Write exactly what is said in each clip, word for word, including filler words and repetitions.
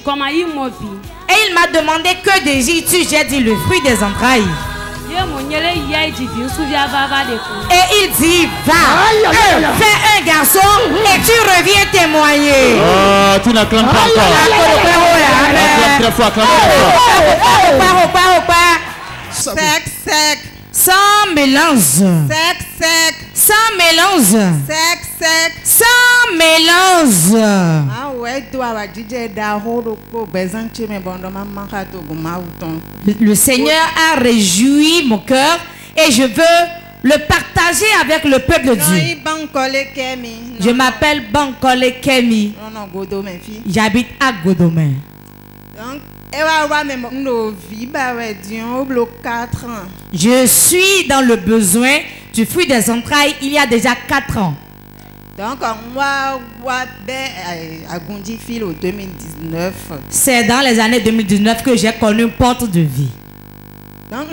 Et il m'a demandé que désires-tu? J'ai dit le fruit des entrailles. Et il dit va, fais un garçon et tu reviens témoigner. Oh, tu n'acclames pas encore. Acclame très fort, acclame très fort. Sec, sec. Sans mélange. Sec, sec. Sans mélange. Sec, sec. Sans mélange. Ah ouais, le Seigneur a réjoui mon cœur et je veux le partager avec le peuple de Dieu. Je m'appelle Bankole Kemi. J'habite à Godomé. Je suis dans le besoin du fruit des entrailles il y a déjà quatre ans. Donc, moi, c'est dans les années deux mille dix-neuf que j'ai connu une porte de vie. Donc,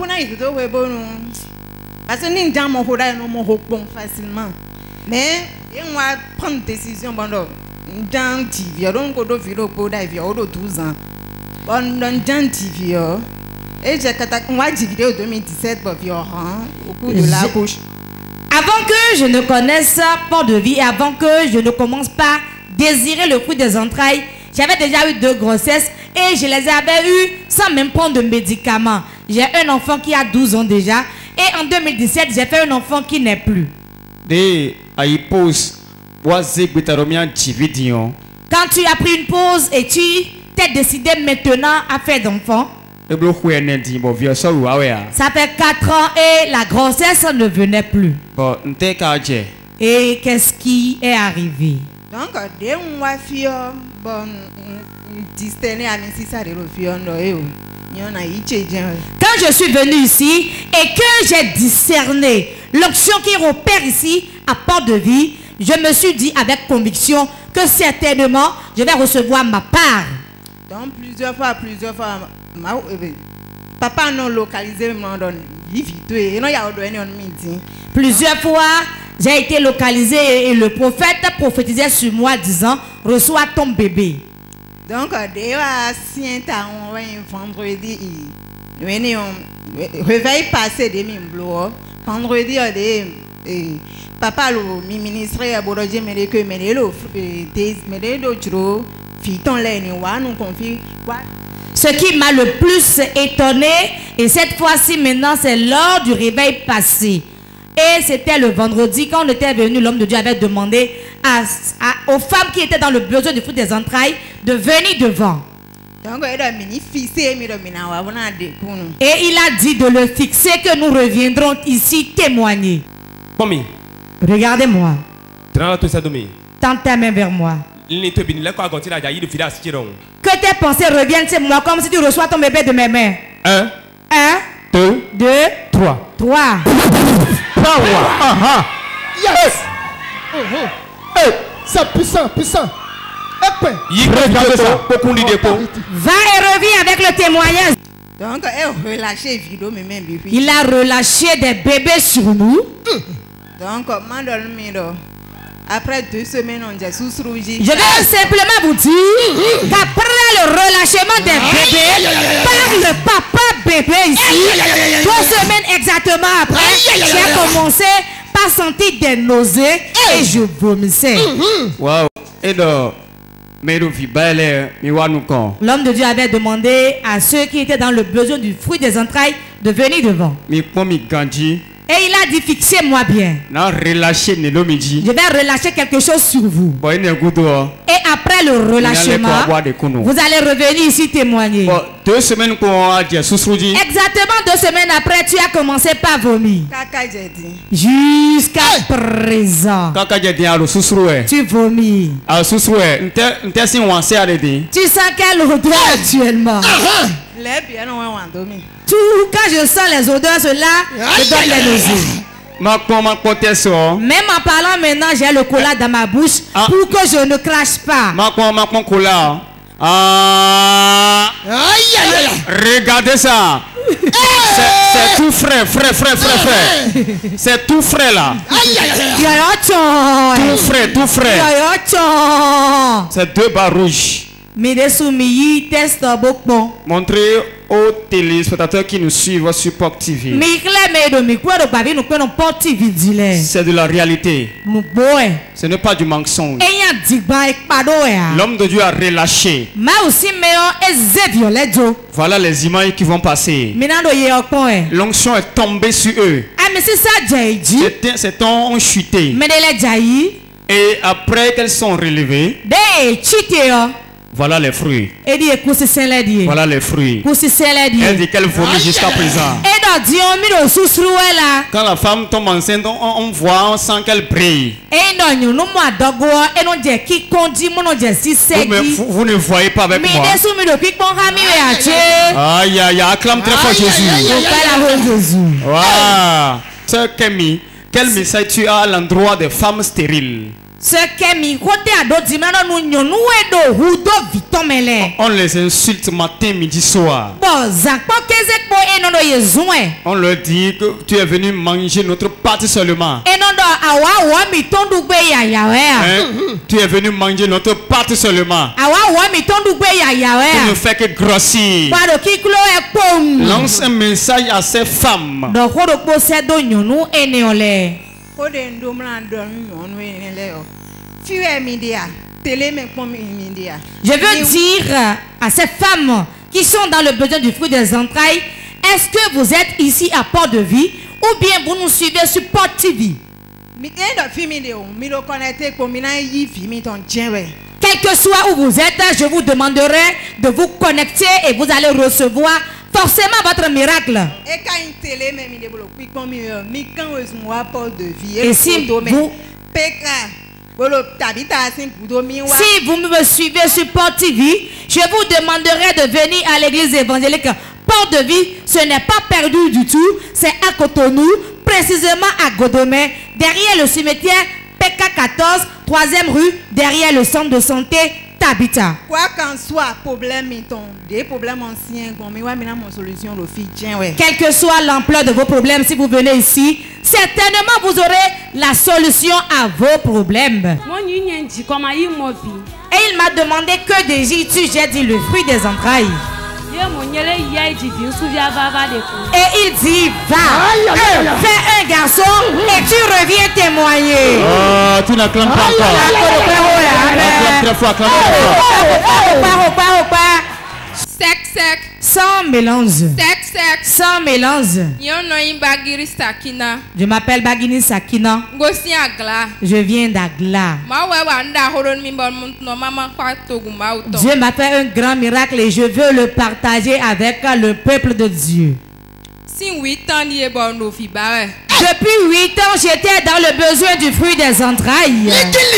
facilement. Mais, moi, prendre décision, dans T V, donc au vidéo pour douze ans. Bon, dans T V, et j'ai moi dividé au deux mille dix-sept pour au cours de la couche. Avant que je ne connaisse pas de vie et avant que je ne commence pas à désirer le fruit des entrailles, j'avais déjà eu deux grossesses et je les avais eues sans même prendre de médicaments. J'ai un enfant qui a douze ans déjà et en deux mille dix-sept, j'ai fait un enfant qui n'est plus. Des pause. Quand tu as pris une pause et tu t'es décidé maintenant à faire d'enfants, ça fait quatre ans et la grossesse ne venait plus. Et qu'est-ce qui est arrivé? Donc, quand je suis venu ici et que j'ai discerné l'onction qui repère ici à Porte de Vie, je me suis dit avec conviction que certainement je vais recevoir ma part. Donc plusieurs fois, plusieurs fois, ma, euh, papa non localisé me donne et non il y a midi. Plusieurs fois, j'ai été localisé et le prophète prophétisait sur moi disant reçois ton bébé. Donc déjà si un vendredi, réveil passé de mi-bloc, vendredi des papa le ministre a borogé mais que mais le des mais d'autres fiton là nous confie quoi. Ce qui m'a le plus étonné et cette fois-ci maintenant c'est lors du réveil passé et c'était le vendredi quand on était venu, l'homme de Dieu avait demandé à, à, aux femmes qui étaient dans le besoin du fruit des entrailles de venir devant. Et il a dit de le fixer que nous reviendrons ici témoigner. Regardez-moi. Tends ta main vers moi. Que tes pensées reviennent sur moi comme si tu reçois ton bébé de mes mains. Un. Un. Deux. Deux. Trois. Trois. Power. Uh-huh. Yes. Uh-huh. Hey, c'est puissant, puissant. Regardez ça. Va et reviens avec le témoignage. Donc, il a relâché des bébés sur nous. Donc, après deux semaines, on a sous-rougi. Je vais simplement vous dire qu'après le relâchement des bébés par le papa bébé ici, deux semaines exactement après, j'ai commencé par sentir des nausées et je vomissais. Wow. Et donc, l'homme de Dieu avait demandé à ceux qui étaient dans le besoin du fruit des entrailles de venir devant. Et il a dit fixez-moi bien. Je vais relâcher quelque chose sur vous. Et après le relâchement, vous allez revenir ici témoigner. Deux semaines exactement deux semaines après, tu as commencé par vomir. Jusqu'à présent. Tu vomis. Tu sens quelle odeur actuellement? Tout quand je sens les odeurs, cela je donne les nausées. Même en parlant maintenant, j'ai le cola dans ma bouche pour que je ne crache pas. Ah. Regardez ça. C'est tout frais, frais, frais, frais, frais. C'est tout frais là. Tout frais, tout frais. C'est deux barres rouges. Montrez aux téléspectateurs qui nous suivent sur Pop T V. C'est de la réalité. Ce n'est pas du mensonge. L'homme de Dieu a relâché. Voilà les images qui vont passer. L'onction est tombée sur eux. Certains ont chuté. Et après qu'elles sont relevées, voilà les fruits. Voilà les fruits. Elle dit qu'elle vomit jusqu'à présent. Quand la femme tombe enceinte, on, on voit, on sent qu'elle brille. Vous, me, vous, vous ne voyez pas avec moi. Aïe, aïe, acclame très fort Jésus. Wow. Sœur Kemi, quel message tu as à l'endroit des femmes stériles? On les insulte matin, midi, soir. On leur dit que tu es venu manger notre pâte seulement. Hein? Tu es venu manger notre pâte seulement. Tu ne fais que grossir. Lance un message à ces femmes. Je veux dire à ces femmes qui sont dans le besoin du fruit des entrailles, est-ce que vous êtes ici à Port de Vie ou bien vous nous suivez sur Port T V? Quel que soit où vous êtes, je vous demanderai de vous connecter et vous allez recevoir forcément votre miracle. Et si vous, si vous me suivez sur Port T V, je vous demanderai de venir à l'église évangélique Port de Vie. Ce n'est pas perdu du tout, c'est à Cotonou, précisément à Godomé, derrière le cimetière P K quatorze, troisième rue, derrière le centre de santé Tabita. Quoi qu'en soit, problème, des problèmes anciens, comme mon solution, le fille, ouais. Quelle que soit l'ampleur de vos problèmes, si vous venez ici, certainement vous aurez la solution à vos problèmes. Et il m'a demandé que désires-tu? J'ai dit le fruit des entrailles. Et il dit, va, fais un garçon et tu reviens témoigner. Oh, tu n'acclames pas encore. Acclame très fort, acclame très fort. Sec, sec. Sans mélange. Sec, sec. Sans mélange. Je m'appelle Bagini Sakina. Je viens d'Agla. Dieu m'a fait un grand miracle et je veux le partager avec le peuple de Dieu. Depuis huit ans, j'étais dans le besoin du fruit des entrailles.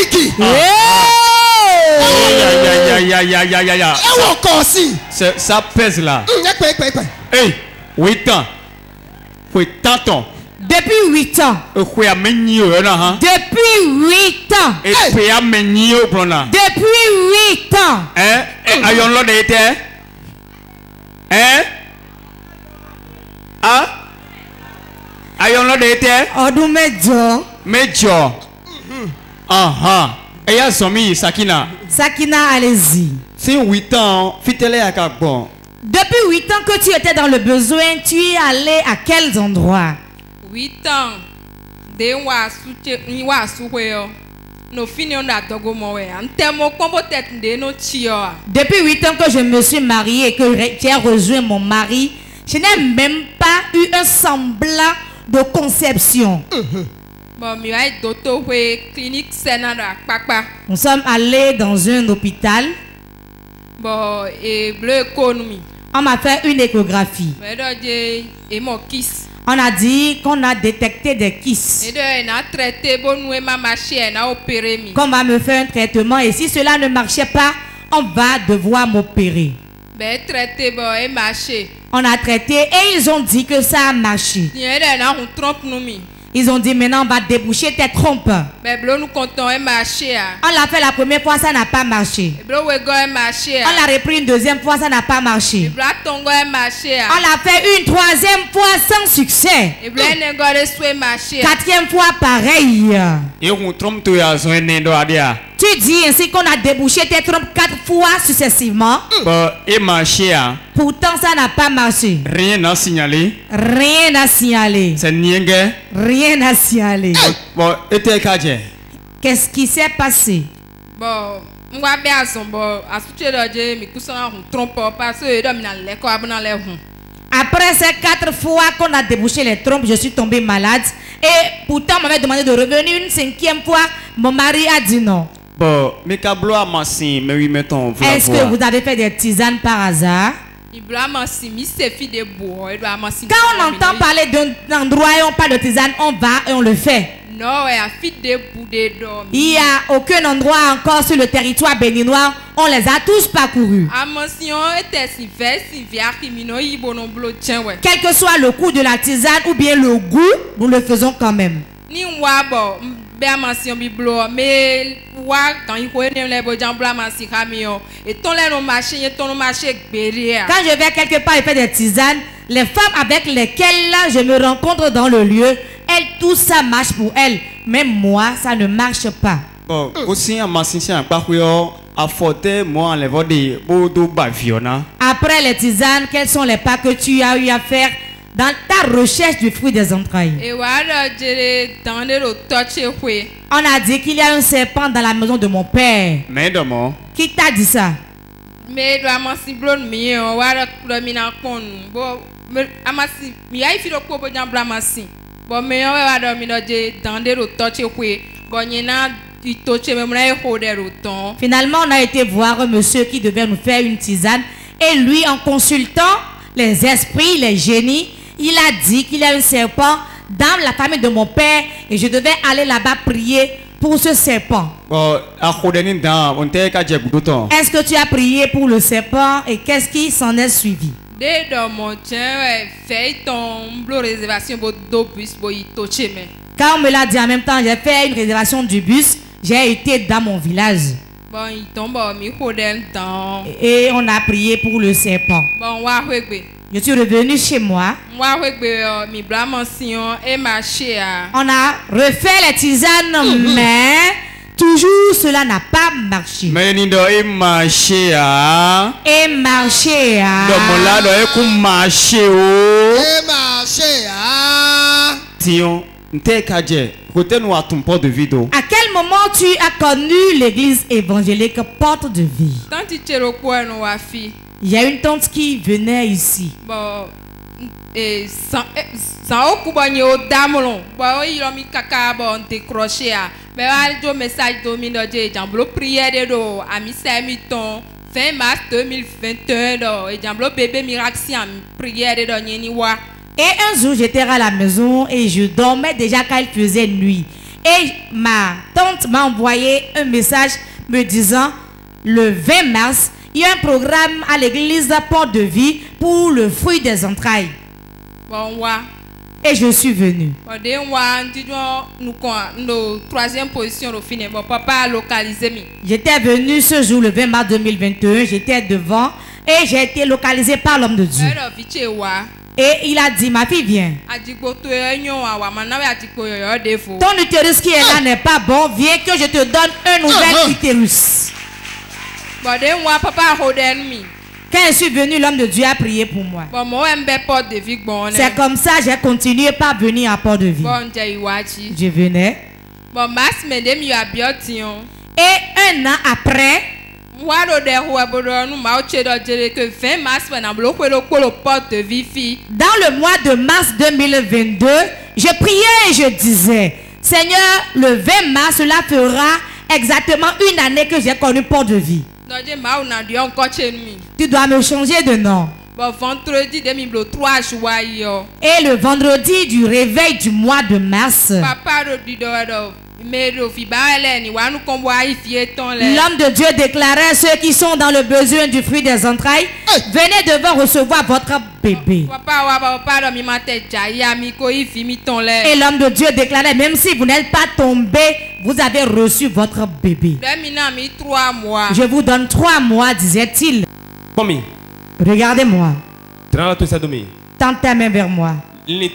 Ça pèse là. Hey, huit ans. Depuis huit ans. Depuis huit ans. Depuis huit ans. Hein? Ayon lo de été? Hein? Ah? Ayon lo de été? Odou médio. Médio. Ah ah. Et y'a Zomi Sakina. Sakina, allez-y. C'est huit ans. Fitele à Gabon. Depuis huit ans que tu étais dans le besoin, tu es allé à quels endroits? huit ans. De wa soute ni wa souheo. No fini on a dogomowe. Antemo kombo tête de no tio. Depuis huit ans que je me suis mariée et que j'ai rejoint mon mari, je n'ai même pas eu un semblant de conception. Nous sommes allés dans un hôpital. On m'a fait une échographie. On a dit qu'on a détecté des kystes. Qu'on va me faire un traitement et si cela ne marchait pas, on va devoir m'opérer. On a traité et ils ont dit que ça a marché. Ils ont dit maintenant on va déboucher tes trompes. On l'a fait la première fois, ça n'a pas marché. On l'a repris une deuxième fois, ça n'a pas marché. On l'a fait une troisième fois sans succès. Quatrième fois pareil. Tu dis ainsi qu'on a débouché tes trompes quatre fois successivement. Bon, et marché à. Pourtant, ça n'a pas marché. Rien n'a signalé. Rien n'a signalé. C'est niengue. Rien n'a signalé. Bon, et t'es cadre. Qu'est-ce qui s'est passé? Bon, moi bien son bon, à ce que je me couche en trompe parce que je dois m'aller quoi dans les ronds. Après ces quatre fois qu'on a débouché les trompes, je suis tombée malade. Et pourtant, on m'avait demandé de revenir une cinquième fois. Mon mari a dit non. Bon, mais câble à massin, mais oui, mettons. Est-ce que vous avez fait des tisanes par hasard? Quand on entend parler d'un endroit et on parle de tisane, on va et on le fait. Il n'y a aucun endroit encore sur le territoire béninois, on les a tous parcourus. Quel que soit le coût de la tisane ou bien le goût, nous le faisons quand même. Quand je vais quelque part et fais des tisanes, les femmes avec lesquelles là, je me rencontre dans le lieu, elles, tout ça marche pour elles. Mais moi, ça ne marche pas. Bon, aussi, à après les tisanes, quels sont les pas que tu as eu à faire dans ta recherche du fruit des entrailles? On a dit qu'il y a un serpent dans la maison de mon père. Mais demain. Qui t'a dit ça? Mais doit m'assi blonde mi on va le mina kon bon amasi mi ai fi do ko bo jambla masi bon mais on va do mi do je dans de ro touch kwe gonyena i touch me mna e ho de ro ton. Finalement, on a été voir un monsieur qui devait nous faire une tisane et lui, en consultant les esprits, les génies, il a dit qu'il y a un serpent dans la famille de mon père et je devais aller là-bas prier pour ce serpent. Est-ce que tu as prié pour le serpent et qu'est-ce qui s'en est suivi? Quand on me l'a dit en même temps, j'ai fait une réservation du bus, j'ai été dans mon village. Et on a prié pour le serpent. Je suis revenu chez moi. On a refait les tisanes, mais toujours cela n'a pas marché. Et marché. Et marché. À quel moment tu as connu l'église évangélique Porte de Vie? Il y a une tante qui venait ici. Bon, et sans sans aucun damolon. Bon, il a mis caca bon décroché à. Mais al message domino de jamblo prière de do ami semiton fin mars deux mille vingt et un do et jamblo bébé miracle prière de do nyeniwa. Et un jour j'étais à la maison et je dormais déjà quand il faisait nuit. Et ma tante m'a envoyé un message me disant le vingt mars il y a un programme à l'église Porte de Vie pour le fruit des entrailles. Bon, ouais. Et je suis venue. J'étais venue ce jour, le vingt mars deux mille vingt et un. J'étais devant et j'ai été localisée par l'homme de Dieu. Et il a dit, ma fille, viens. Ton utérus qui est là n'est pas bon. Viens que je te donne un nouvel utérus. Quand je suis venu, l'homme de Dieu a prié pour moi. C'est comme ça que j'ai continué par venir à Porte de Vie. Je venais. Et un an après, dans le mois de mars deux mille vingt-deux, je priais et je disais, Seigneur, le vingt mars, cela fera exactement une année que j'ai connu Porte de Vie. Tu dois me changer de nom. Et le vendredi du réveil du mois de mars, l'homme de Dieu déclarait à ceux qui sont dans le besoin du fruit des entrailles, venez devant recevoir votre bébé. Et l'homme de Dieu déclarait, même si vous n'êtes pas tombé, vous avez reçu votre bébé. Je vous donne trois mois, disait-il. Regardez-moi. Tends ta main vers moi. Que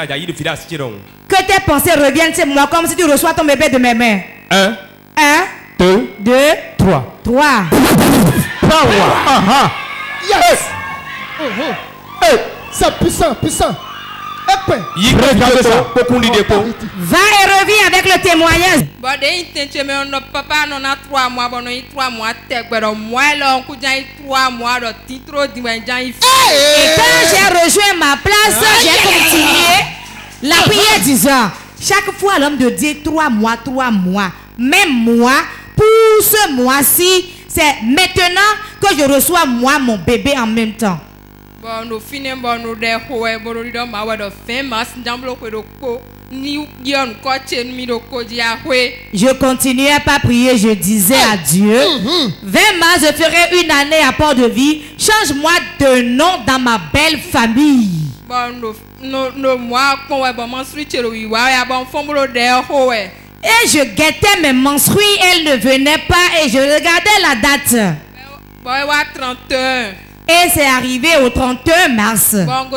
tes pensées reviennent sur moi comme si tu reçois ton bébé de mes mains. Hein? Hein? deux, deux, trois. trois. Power. Ah, yes. Hey, c'est puissant, puissant. Regardez ça. Va et reviens avec le témoignage. Bon, de papa non a trois mois, bon, il trois mois, moi là, on coûte trois mois, le titre du Et quand j'ai rejoint ma place, j'ai continué la prière disant, chaque fois l'homme de Dieu, trois mois, trois mois, même moi, pour ce mois-ci, c'est maintenant que je reçois moi mon bébé en même temps. Bon, nous finissons, bon, nous déhouons, bon, nous disons, ma ouais, de fin mars, d'emblée, que de co, ni yon coach, ni de co, diahoué. Je continuais pas à prier, je disais à Dieu, vingt mars, je ferai une année à Port-de-Vie, change-moi de nom dans ma belle famille. Bon, nous, nous, nous, moi, quand on va menstruer, tu le vois, et bon, fond, nous déhouons. Et je guettais mes menstrues, elles ne venaient pas, et je regardais la date. Bon, il y a trente et un. Et c'est arrivé au trente et un mars.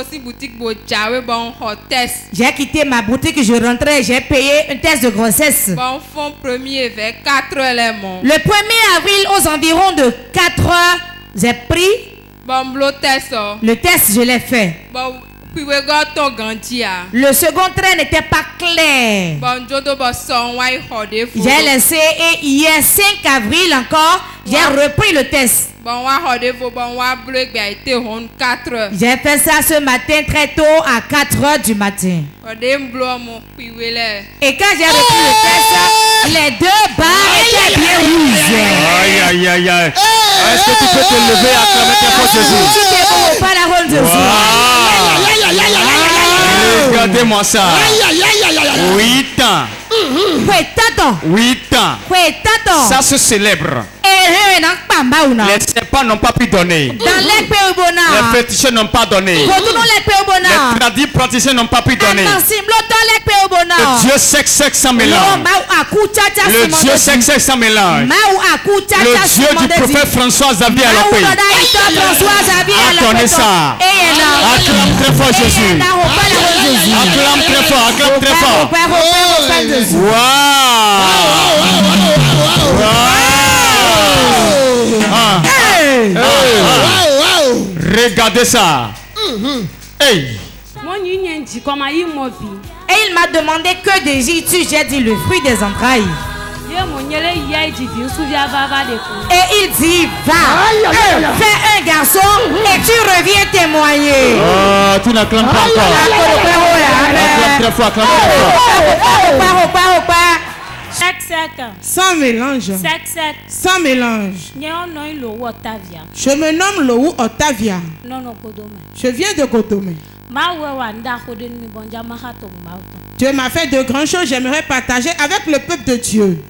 J'ai quitté ma boutique, je rentrais, j'ai payé un test de grossesse. Bon, fond premier vers quatre éléments. Le premier avril, aux environs de quatre heures, j'ai pris bon, le test. Le test, je l'ai fait. Bon, le second trait n'était pas clair. Bon, j'ai laissé et hier cinq avril encore, j'ai repris le test. J'ai fait ça ce matin très tôt à quatre heures du matin. Et quand j'ai repris le test, les deux barres étaient bien rouges. Aïe aïe aïe aïe. Est-ce que tu peux te lever à travers tes Jésus? Tu t'es pas la rôle de Jésus. Regardez-moi ça. Huit ans. Huit ans. Ça se célèbre. Les serpents n'ont pas pu donner. Les féticheurs n'ont pas donné. Les tradis praticiens n'ont pas pu donner. Le Dieu sexe sexe sans mélange. Le Dieu sexe sexe sans mélange. Le Dieu du prophète François Xavier à la paix. Attendez ça. Acclame très fort Jésus. Acclame très fort. Acclame très fort. Wow. Wow. Ah. Hey. Ah. Ah. Regardez ça. Mm-hmm. Hey. Et il m'a demandé que désires-tu? J'ai dit le fruit des entrailles. Et il dit va, fais un garçon et tu reviens témoigner. Oh, tu n'acclames pas encore. Acclame très fort, acclame très fort. Sec sec. Sans mélange. Sec sec. Sans mélange. Je me nomme Lou Octavia. Je viens de Godomé. Dieu m'a fait de grandes choses, j'aimerais partager avec le peuple de Dieu.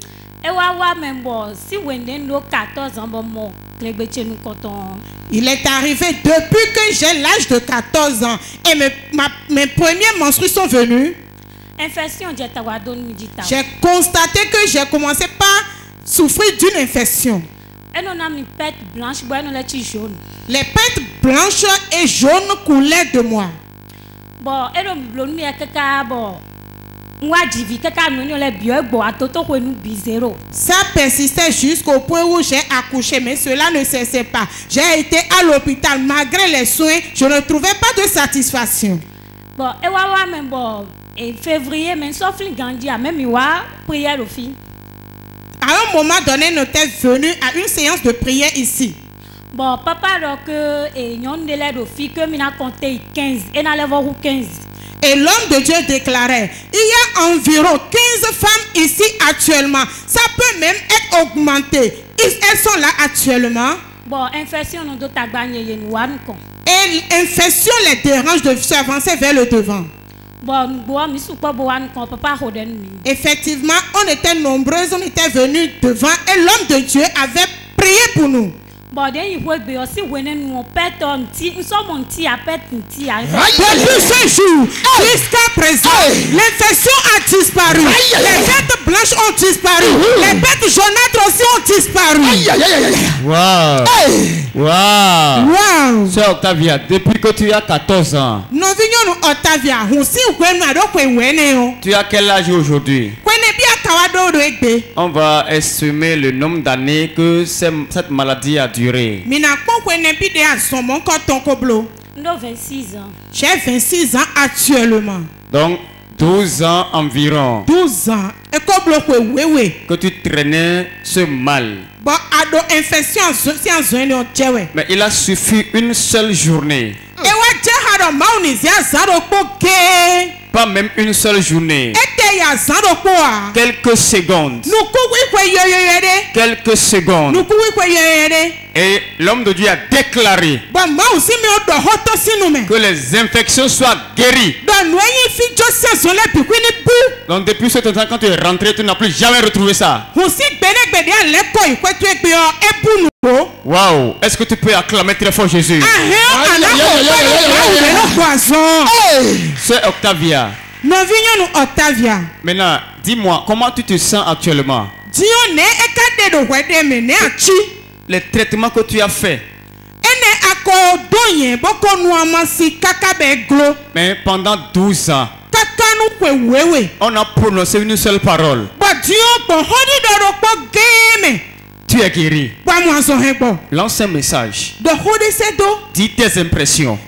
Il est arrivé depuis que j'ai l'âge de quatorze ans et mes, ma, mes premiers menstrues sont venues. J'ai constaté que j'ai commencé par souffrir d'une infection. Les pètes blanches et jaunes coulaient de moi. Ça persistait jusqu'au point où j'ai accouché, mais cela ne cessait pas. J'ai été à l'hôpital, malgré les soins, je ne trouvais pas de satisfaction. Et février, mais sauf les Gandhi, même il prière au fil. À un moment donné, nous sommes venus à une séance de prière ici. Bon, papa, donc, et nous avons dit que nous avons compté quinze. Et nous avons quinze. Et l'homme de Dieu déclarait, il y a environ quinze femmes ici actuellement. Ça peut même être augmenté. Elles sont là actuellement. Bon, infection, nous devons gagner. Et l'infection les dérange de s'avancer vers le devant. Effectivement, on était nombreux, on était venus devant et l'homme de Dieu avait prié pour nous. Depuis ce jour jusqu'à présent, l'infection a disparu. Les bêtes blanches ont disparu. Les bêtes jaunâtres aussi ont disparu. Wow. Wow. Wow. C'est Octavia, depuis que tu as quatorze ans. Tu as quel âge aujourd'hui? On va estimer le nombre d'années que cette maladie a duré. vingt-six ans. J'ai vingt-six ans actuellement. Donc, douze ans environ. douze ans. Que tu traînais ce mal. Mais il a suffi une seule journée. Pas même une seule journée. Quelques secondes. Quelques secondes. Et l'homme de Dieu a déclaré que les infections soient guéries. Donc depuis ce temps, quand tu es rentré, tu n'as plus jamais retrouvé ça. Waouh! Est-ce que tu peux acclamer très fort Jésus? C'est Octavia. Octavia. Maintenant, dis-moi, comment tu te sens actuellement? Les traitements que tu as fait. Mais pendant douze ans, on a prononcé une seule parole. Tu es guéri. Lance un message. Dis tes impressions.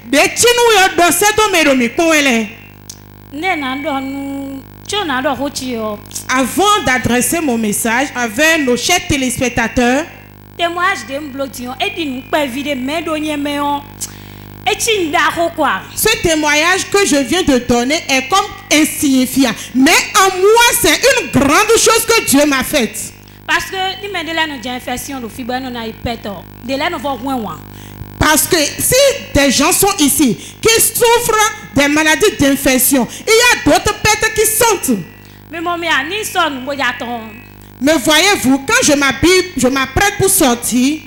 Avant d'adresser mon message avec nos chers téléspectateurs, ce témoignage que je viens de donner est comme insignifiant. Mais en moi, c'est une grande chose que Dieu m'a faite. Parce que Parce que si des gens sont ici qui souffrent des maladies d'infection, il y a d'autres personnes qui sentent. Mais voyez-vous, quand je m'habille, je m'apprête pour sortir,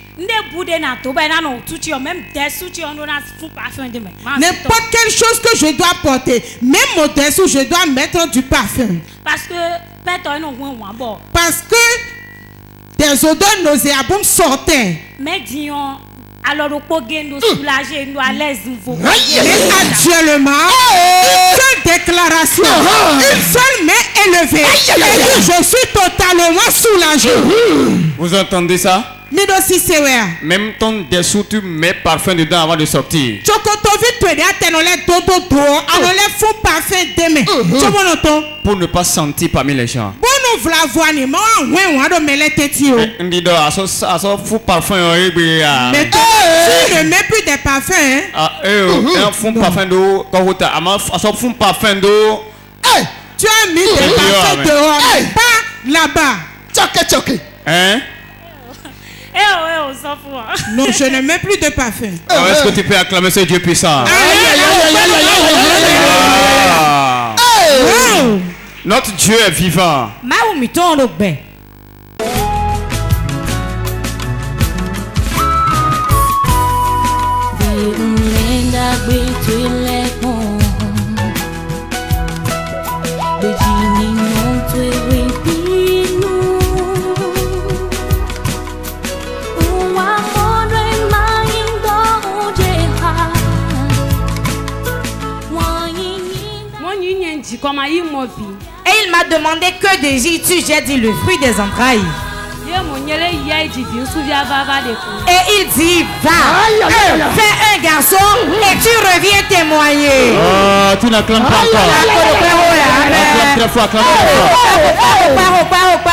n'importe quelle chose que je dois porter, même mon dessous, je dois mettre du parfum. Parce que Parce que des odeurs nauséabondes sortaient. Mais disons, alors nous pouvons soulager, nous à l'aise. Mais actuellement, une seule déclaration, une seule main élevée, et je suis totalement soulagé. Vous entendez ça? Même ton dessous, tu mets parfum dedans avant de sortir. Pour ne pas sentir parmi les gens. Tu ne mets plus de parfum. Tu as mis des parfums dehors, pas là-bas. Hein? Eh oh, on s'en fout. Non, je ne mets plus de parfum. Alors, est-ce que tu peux acclamer ce Dieu puissant? Notre Dieu est vivant. Et il m'a demandé que désires-tu? J'ai dit le fruit des entrailles. Et il dit va, fais un garçon et tu reviens témoigner. Oh, tu n'acclames pas encore. Acclame très fort, acclame très fort.